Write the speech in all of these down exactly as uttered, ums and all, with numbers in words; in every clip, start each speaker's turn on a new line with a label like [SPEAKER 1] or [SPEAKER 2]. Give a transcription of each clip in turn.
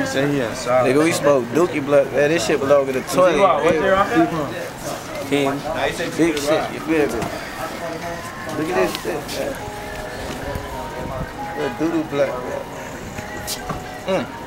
[SPEAKER 1] He said he had solid.
[SPEAKER 2] Nigga, we smoke Dookie Blood. Man, this shit belong in the toilet.
[SPEAKER 1] What there off
[SPEAKER 2] King. Big shit, you feel me? Look at this shit, man. That doo-doo black, man. Mm.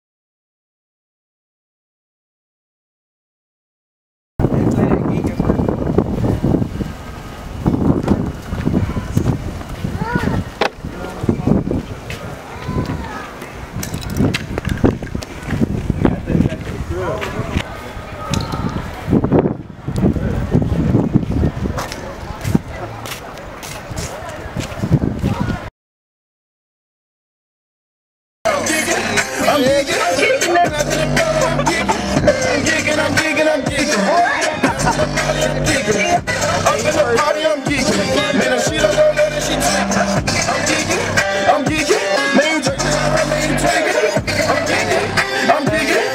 [SPEAKER 3] I'm gigging, I'm gigging, I'm gigging, I'm gigging, I'm gigging. I'm in the party, I'm gigging. Man, if she don't go let her, she tweaking. I'm gigging, I'm gigging. Man, you drinking, man, you tweaking. I'm gigging, I'm gigging.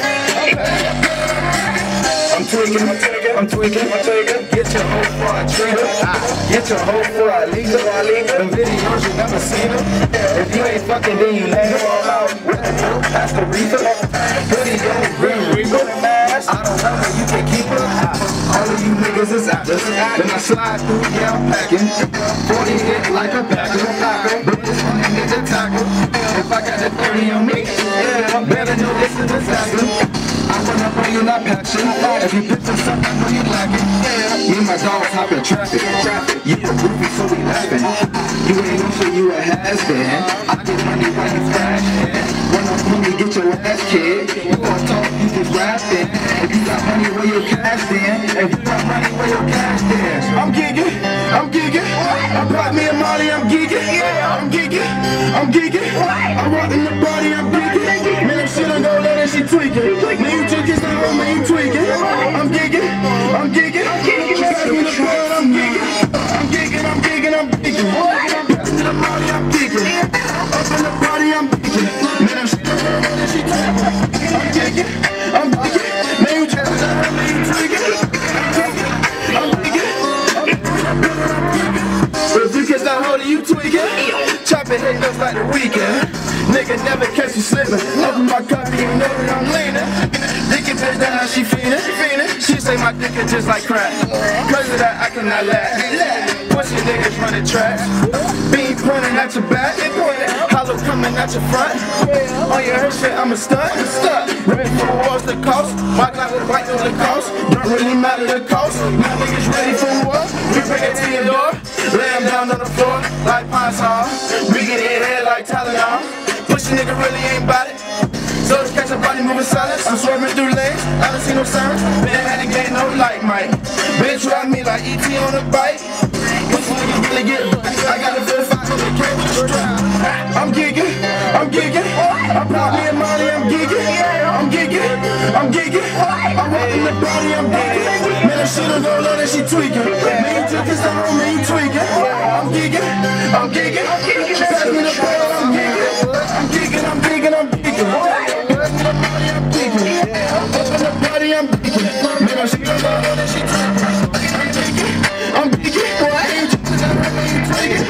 [SPEAKER 3] I'm tweaking, I'm tweaking, I'm tweaking, I'm tweaking. Get your hoe for a trigger. Get your hoe for a leaker. Them videos you never seen them. If you ain't fucking, then you let it all out. That's the reason. Hoodie on green reaper. I don't know if you can keep it. All of you niggas is actors. When I slide through, yeah, I'm packing. forty hit like a packer. But this one ain't the tackle. If I got the thirty on me, yeah, better know this is disaster. I wanna bring you not passion. If you picture something, I know you lacking. Me and my dogs hop in traffic. You a groupie, so we laughing. You ain't gonna show you a has-been. I get money while you crashing. Run up on me, get your ass kicked. You wanna talk, you just rapping. If you got money, where your cash in? If you got money, where your cash in? I'm gigging, I'm gigging. I brought me a Molly, I'm gigging. I'm gigging, I'm gigging. I walk in the party, I'm gigging. Man, if she don't go let her, she tweaking. Man, you tweaking, stay home, man, you tweaking. I'm gigging, I'm gigging. Pass me the blood, I'm gigging. I'm gigging, I'm gigging, I'm gigging. Pass me the Molly, I'm gigging. Up in the party, I'm gigging. Man, if she don't go let her, she tweaking. I'm gigging, I'm gigging. Man, you just her, man, you tweaking. I'm gigging, I'm gigging. But if you catch that hold of you tweaking, chopping head looks like the weekend. Nigga never catch you slipping. Open my coffee, you know that I'm leaning. Dick it bitch down, she fiendin', she fiendin'. She say my dick is just like crack. Cause of that, I cannot laugh. Pussy niggas running tracks. Bean pointing at your back. Hollow coming at your front. On your hair shit, I'm a stunt. Ready for the wars the coast. My glass is white on the coast. Don't really matter the coast. Now niggas ready for war. We bring it to your door. Lay them down on the floor like pine saw. We get in head like Tylenol. Pussy nigga really ain't bout it. So to catch a body moving silence. I'm swerving through lanes. I don't see no signs. Man had to get no light, Mike. Bitch ride me like E T on a bike. Pussy nigga really get I got a verify on the cable strap. I'm gigging, I'm gigging. I brought me a Molly, I'm gigging. I'm gigging, I'm gigging. I walk in the party, I'm gigging. Man, if she don't go let her, she tweaking. Man, you took this home, man, you tweaking. I'm gigging, I'm gigging. Pass me the ball, I'm gigging. I'm gigging, I'm gigging, I'm gigging. Pass me the party, I'm gigging. Up in the party, I'm gigging. Man, if she don't go let her, she tweaking. I'm gigging, I'm gigging. Man, you took this home, man, you tweaking.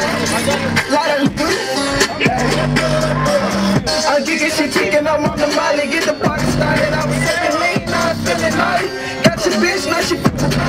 [SPEAKER 3] I'm gigging, she tweaking, I'm on the Molly. Get the party started, I was sipping lean, now I'm feeling naughty. Got your bitch, now she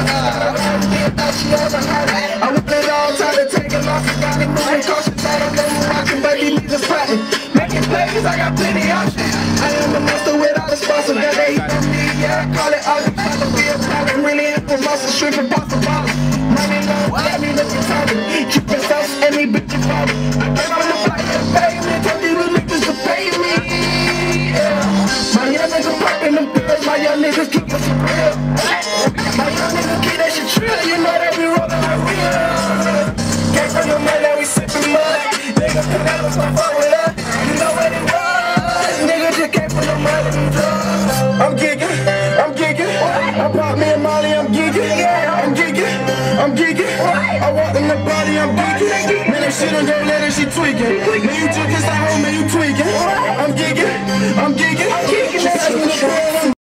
[SPEAKER 3] I want it all, time to take it off. Got it moving cautious, I don't know who rockin', but these niggas plotting. Making plays, I got plenty options. I am the master without a sponsor. Got they eat on me, yeah, I call it all the time. To be a problem, really ain't the muscle, shrimp and pasta bottle. Money low, let me look inside it. Keep it sauce, and these bitches bottle. I came on the flight to pay me, told these little niggas to pay me. Yeah, my young niggas poppin' them pills, my young niggas keep us real. My young niggas keep that shit trill, you know that we rollin' like real. Came from the mud, now we sippin' mud. Niggas could never fuck with us, you know what it was. Niggas just came from the mud and drugs. I'm gigging, I'm gigging. I brought me a Molly, I'm gigging. I'm gigging, I'm gigging. I walk in the body, I'm gigging. Man, if she don't go let her, she tweaking. Man, you took this at home, man, you tweaking. I'm gigging, I'm gigging. Pass me the ball, I'm